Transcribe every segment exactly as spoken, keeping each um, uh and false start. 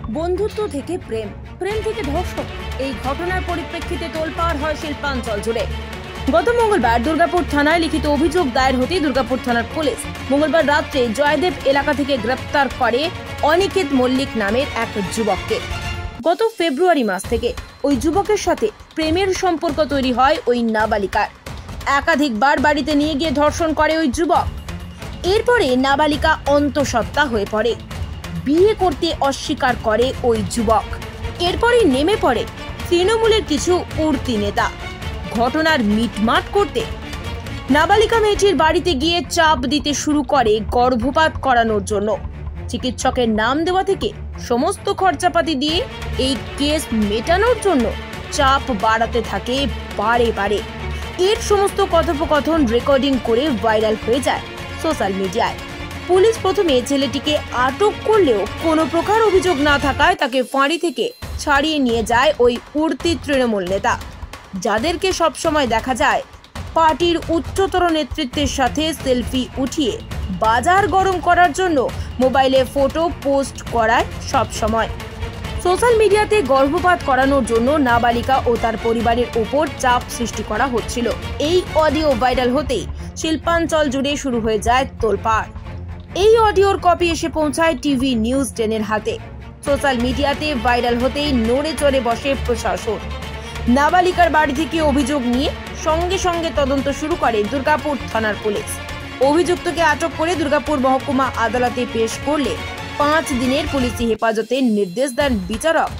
বন্ধুত্ব থেকে প্রেম, প্রেম থেকে ধর্ষণ, এই ঘটনার পরিপ্রেক্ষিতে তোলপাড় হয় শিল্পাঞ্চল জুড়ে। গত মঙ্গলবার দুর্গাপুর থানায় লিখিত অভিযোগ দায়ের হতেই দুর্গাপুর থানার পুলিশ মঙ্গলবার রাত্রে জয়দেব এলাকা থেকে গ্রেপ্তার করে অনিকেত মল্লিক নামের এক যুবককে। গত ফেব্রুয়ারি মাস থেকে ওই যুবকের সাথে প্রেমের সম্পর্ক তৈরি হয় ওই নাবালিকার। একাধিকবার বাড়িতে নিয়ে গিয়ে ধর্ষণ করে ওই যুবক। এরপরে নাবালিকা অন্তঃসত্ত্বা হয়ে পড়ে। বিয়ে করতে অস্বীকার করে ওই যুবক। এরপরই নেমে পড়ে তৃণমূলের কিছু উর্তি নেতা ঘটনার মিটমাট করতে। নাবালিকা মেয়েটির বাড়িতে গিয়ে চাপ দিতে শুরু করে গর্ভপাত করানোর জন্য। চিকিৎসকের নাম দেওয়া থেকে সমস্ত খরচাপাতি দিয়ে এই কেস মেটানোর জন্য চাপ বাড়াতে থাকে বারে বারে। এর সমস্ত কথোপকথন রেকর্ডিং করে ভাইরাল হয়ে যায় সোশ্যাল মিডিয়ায়। পুলিশ প্রথমে ছেলেটিকে আটক করলেও কোনো প্রকার অভিযোগ না থাকায় তাকে ফাঁড়ি থেকে ছাড়িয়ে নিয়ে যায় ওই উর্তি তৃণমূল নেতা, যাদেরকে সবসময় দেখা যায় পার্টির উচ্চতর নেতৃত্বের সাথে সেলফি উঠিয়ে বাজার গরম করার জন্য মোবাইলে ফটো পোস্ট করায় সবসময়। সোশ্যাল মিডিয়াতে গর্ভপাত করানোর জন্য নাবালিকা ও তার পরিবারের উপর চাপ সৃষ্টি করা হচ্ছিল। এই অডিও ভাইরাল হতেই শিল্পাঞ্চল জুড়ে শুরু হয়ে যায় তোলপাড়। এই অডিওর কপি এসে পৌঁছায় টিভি নিউজ টেনের হাতে। সোশ্যাল মিডিয়াতে ভাইরাল হতেই নড়ে চড়ে বসে প্রশাসন। নাবালিকার বাড়ি থেকে অভিযোগ নিয়ে সঙ্গে সঙ্গে তদন্ত শুরু করে দুর্গাপুর থানার পুলিশ। অভিযুক্তকে আটক করে দুর্গাপুর মহকুমা আদালতে পেশ করলে পাঁচ দিনের পুলিশি হেফাজতের নির্দেশ দেন বিচারক।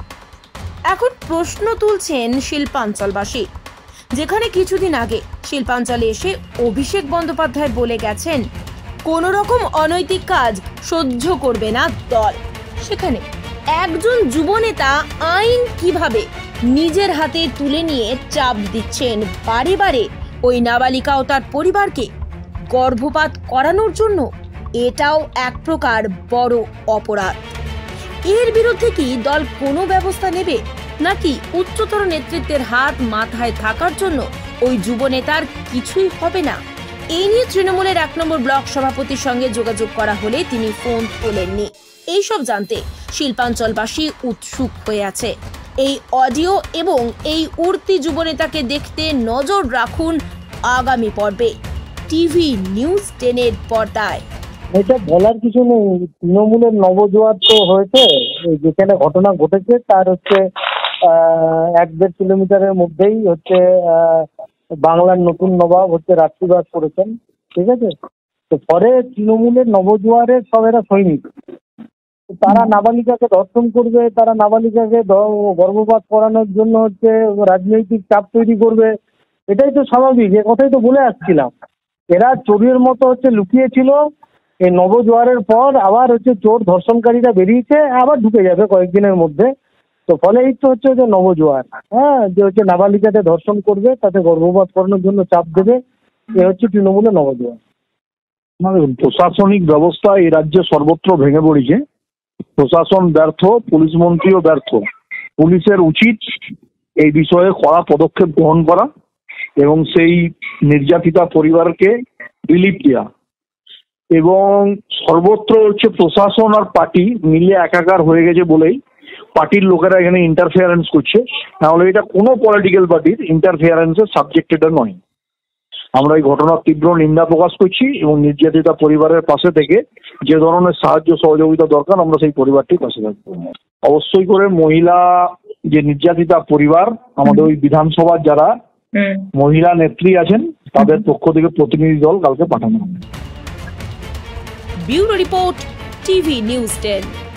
এখন প্রশ্ন তুলছেন শিল্পাঞ্চলবাসী, যেখানে কিছুদিন আগে শিল্পাঞ্চলে এসে অভিষেক বন্দ্যোপাধ্যায় বলে গেছেন কোন রকম অনৈতিক কাজ সহ্য করবে না দল, সেখানে একজন যুবনেতা আইন কিভাবে নিজের হাতে তুলে নিয়ে চাপ দিচ্ছেন বারে বারে ওই নাবালিকা ও তার পরিবারকে গর্ভপাত করানোর জন্য, এটাও এক প্রকার বড় অপরাধ। এর বিরুদ্ধে কি দল কোনো ব্যবস্থা নেবে, নাকি উচ্চতর নেতৃত্বের হাত মাথায় থাকার জন্য ওই যুবনেতার কিছুই হবে না? এই নিয়ে তৃণমূলের এক নম্বর ব্লক সভাপতির সঙ্গে যোগাযোগ করা হলে তিনি ফোন তোলেননি। এইসব জানতে শিল্পাঞ্চলবাসী উৎসুক হয়ে আছে। এই অডিও এবং এই উর্তি যুবনেতাকে দেখতে নজর রাখুন আগামী পর্বে টিভি নিউজ টেনের পর্দায়। এটা বলার কিছু নেই। তৃণমূলের নবজোয়ার তো হয়েছে, যেখানে ঘটনা ঘটেছে তার হচ্ছে এক দেড় কিলোমিটারের মধ্যেই হচ্ছে বাংলার নতুন নবাব হচ্ছে রাত্রিবাস করেছেন, ঠিক আছে। তো পরে তৃণমূলের নবজোয়ারের সব এরা সৈনিক, তারা নাবালিকাকে ধর্ষণ করবে, তারা নাবালিকাকে গর্ভপাত করানোর জন্য হচ্ছে রাজনৈতিক চাপ তৈরি করবে, এটাই তো স্বাভাবিক। এ কথাই তো বলে আসছিলাম। এরা চোরের মতো হচ্ছে লুকিয়েছিল, এই নবজোয়ারের পর আবার হচ্ছে চোর ধর্ষণকারীরা বেরিয়েছে, আবার ঢুকে যাবে কয়েকদিনের মধ্যে। তো ফলে এই তো হচ্ছে যে নবজোয়ার, হ্যাঁ, যে হচ্ছে নাবালিকাতে ধর্ষণ করবে, তাতে গর্ভপাত করানোর জন্য চাপ দেবে, এ হচ্ছে তৃণমূলের নবজোয়ার। প্রশাসনিক ব্যবস্থা এই রাজ্যে সর্বত্র ভেঙে পড়েছে। প্রশাসন ব্যর্থ, পুলিশ মন্ত্রীও ব্যর্থ। পুলিশের উচিত এই বিষয়ে কড়া পদক্ষেপ গ্রহণ করা এবং সেই নির্যাতিতা পরিবারকে রিলিফ দেওয়া। এবং সর্বত্র হচ্ছে প্রশাসন আর পার্টি মিলে একাকার হয়ে গেছে বলেই পার্টির লোকেরা এখানে ইন্টারফেয়ারেন্স করছে, নাহলে এটা কোনো পলিটিক্যাল পার্টির ইন্টারফেয়ারেন্সের সাবজেক্ট এটা নয়। আমরা এই ঘটনার তীব্র নিন্দা প্রকাশ করছি এবং নির্যাতিতা পরিবারের পাশে থেকে যে ধরনের সাহায্য সহযোগিতা দরকার আমরা সেই পরিবারটির পাশে থাকবো। অবশ্যই করে মহিলা যে নির্যাতিতা পরিবার, আমাদের ওই বিধানসভার যারা মহিলা নেত্রী আছেন তাদের পক্ষ থেকে প্রতিনিধি দল কালকে পাঠানো হবে। Bureau report, TV news ten.